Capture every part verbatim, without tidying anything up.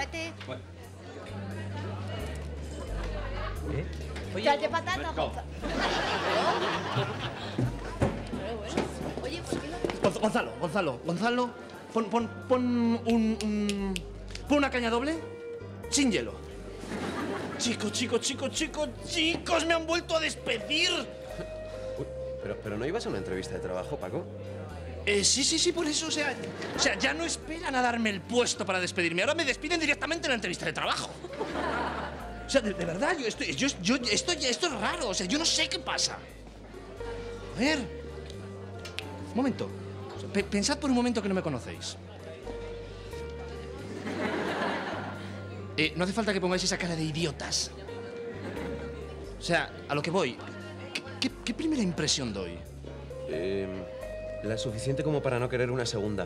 tráete... Bueno. ¿Eh? Oye, tráete patatas, Gonzalo. Oye, ¿por qué no? Gonzalo, Gonzalo, Gonzalo, pon, pon, pon un, un... Pon una caña doble sin hielo. Chicos, chicos, chicos, chicos, chicos, me han vuelto a despedir. Uy, pero, pero ¿no ibas a una entrevista de trabajo, Paco? Eh, sí, sí, sí, por eso, o sea, o sea, ya no esperan a darme el puesto para despedirme. Ahora me despiden directamente en la entrevista de trabajo. O sea, de, de verdad, yo estoy, yo, yo, esto, esto es raro, o sea, yo no sé qué pasa. A ver, un momento. P- pensad por un momento que no me conocéis. Eh, no hace falta que pongáis esa cara de idiotas. O sea, a lo que voy. ¿Qué, qué, qué primera impresión doy? Eh, la suficiente como para no querer una segunda.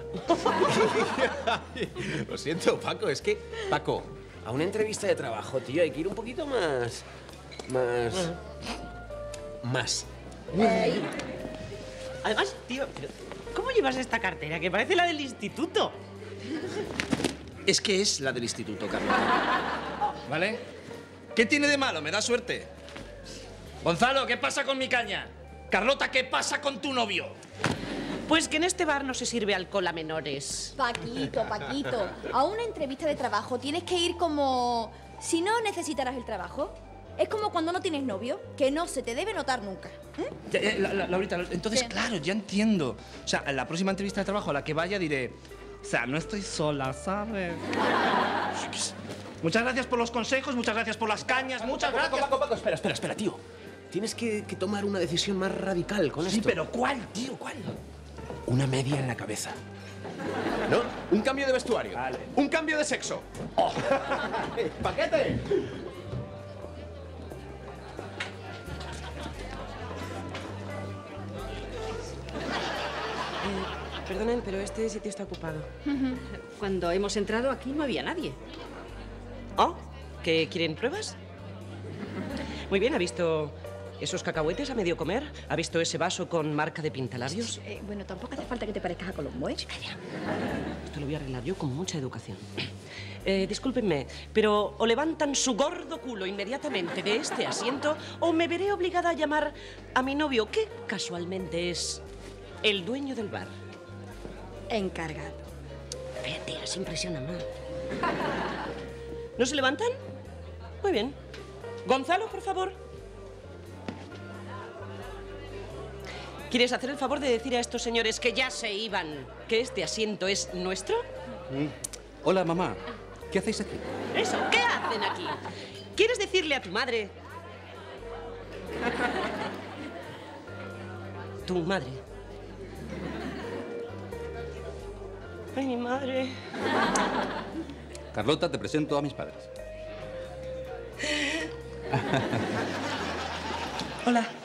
Lo siento, Paco, es que... Paco, a una entrevista de trabajo, tío, hay que ir un poquito más... Más... Más. Ay. Además, tío, ¿cómo llevas esta cartera? Que parece la del instituto. Es que es la del instituto, Carlota. ¿Vale? ¿Qué tiene de malo? Me da suerte. Gonzalo, ¿qué pasa con mi caña? Carlota, ¿qué pasa con tu novio? Pues que en este bar no se sirve alcohol a menores. Paquito, Paquito, a una entrevista de trabajo tienes que ir como... si no necesitaras el trabajo. Es como cuando no tienes novio, que no se te debe notar nunca. ¿Eh? Ya, ya, la, la, Laurita, entonces, Sí. claro, ya entiendo. O sea, en la próxima entrevista de trabajo a la que vaya diré... O sea, no estoy sola, ¿sabes? Muchas gracias por los consejos, muchas gracias por las cañas, muchas Paco, gracias... Paco, Paco, Paco, espera, espera, espera, tío. Tienes que, que tomar una decisión más radical con Sí, esto. pero ¿cuál, tío? ¿Cuál? Una media en la cabeza. ¿No? Un cambio de vestuario. Vale. Un cambio de sexo. Oh. ¡Paquete! Perdonen, pero este sitio está ocupado. Cuando hemos entrado aquí no había nadie. ¿Oh? ¿Que quieren pruebas? Muy bien, ¿ha visto esos cacahuetes a medio comer? ¿Ha visto ese vaso con marca de pintalabios? Eh, bueno, tampoco hace falta que te parezcas a Colombo, ¿eh? Calla. Esto lo voy a arreglar yo con mucha educación. Eh, discúlpenme, pero o levantan su gordo culo inmediatamente de este asiento o me veré obligada a llamar a mi novio, que casualmente es el dueño del bar. Encargado. Fíjate, se impresiona más. ¿No se levantan? Muy bien. Gonzalo, por favor. ¿Quieres hacer el favor de decir a estos señores que ya se iban que este asiento es nuestro? Mm. Hola, mamá. ¿Qué hacéis aquí? Eso, ¿qué hacen aquí? ¿Quieres decirle a tu madre? Tu madre. Ay, mi madre. Carlota, te presento a mis padres. Hola.